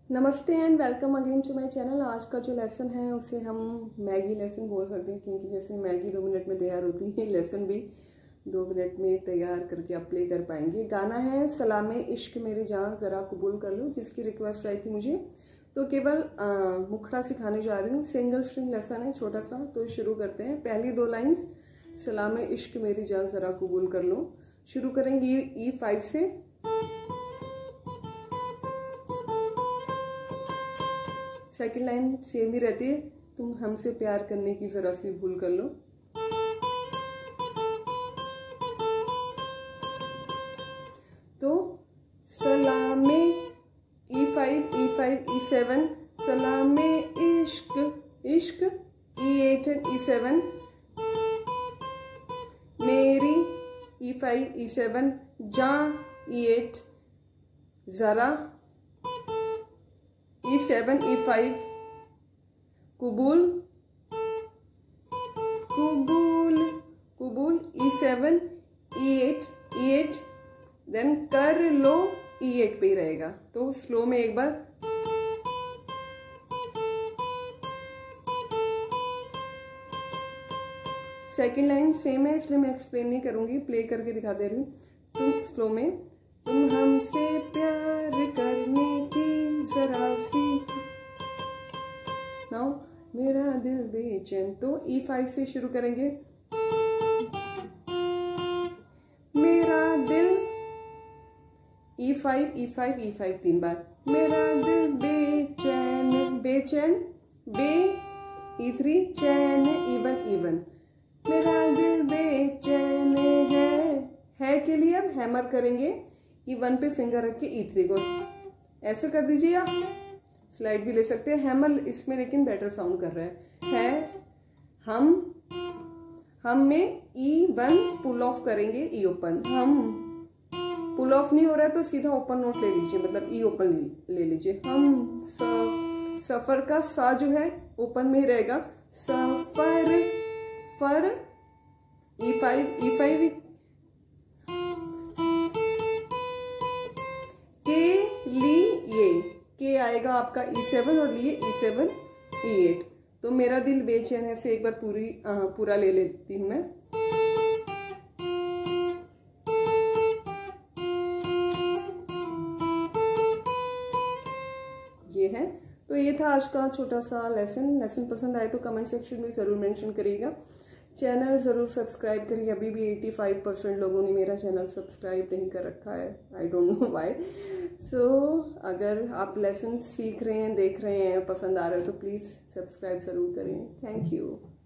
नमस्ते and welcome again to my channel. आज का जो लेसन है उसे हम मैगी लेसन बोल सकते हैं, क्योंकि जैसे मैगी 2 मिनट में तैयार होती है, लेसन भी 2 मिनट में तैयार करके आप प्ले कर पाएंगे। गाना है सलामे इश्क मेरी जान ज़रा कबूल कर लो, जिसकी रिक्वेस्ट आई थी मुझे, तो केवल मुखड़ा सिखाने जा रही हूँ। सिंगल स्ट्रिंग लेसन है छोटा सा, तो शुरू करते हैं। पहली 2 लाइन्स सलामे इश्क मेरी जान ज़रा कबूल कर लो, शुरू करेंगे E5 से। सेकंड लाइन सेम ही रहती है, तुम हमसे प्यार करने की जरा सी भूल कर लो। तो Salameh E5 E5 E7, Salameh इश्क इश्क E8 E7, मेरी E5 E7, जा E8, जरा E7 E5, कुबूल कुबूल कुबूल E7 E8 E8, देन कर लो E8 पे ही रहेगा। तो स्लो में एक बार, सेकंड लाइन सेम है इसलिए मैं एक्सप्लेन नहीं करूंगी, प्ले करके दिखा दे रही हूँ। तुम स्लो में, तुम हमसे प्यार करने की जरा सी, नाउ मेरा दिल बेचैन। तो E5 से शुरू करेंगे। मेरा दिल E5 E5 E5 3 बार, मेरा दिल बेचैन बेचैन, बे E3 चैन E1 E1, मेरा दिल बेचैन है के लिए अब हैमर करेंगे E1 पे फिंगर रख के E3 को ऐसे कर दीजिए, या स्लाइड भी ले सकते हैं। हैमर इसमें लेकिन बेटर साउंड कर रहा है। हम में E1 पुल ऑफ करेंगे, E ओपन। हम पुल ऑफ नहीं हो रहा है तो सीधा ओपन नोट ले लीजिए, मतलब E ओपन ले लीजिए। हम सफर का सा जो है ओपन में ही रहेगा। सफर फर E5 E5, के आएगा आपका E7 और लिए E7 E8। तो मेरा दिल बेचैन है से एक बार पूरा ले लेती हूं मैं। ये है, तो ये था आज का छोटा सा लेसन पसंद आए तो कमेंट सेक्शन में जरूर मेंशन करिएगा। चैनल ज़रूर सब्सक्राइब करिए। अभी भी 85% लोगों ने मेरा चैनल सब्सक्राइब नहीं कर रखा है, I don't know why. So अगर आप लेसन सीख रहे हैं, देख रहे हैं, पसंद आ रहे हो तो प्लीज़ सब्सक्राइब ज़रूर करें। Thank you.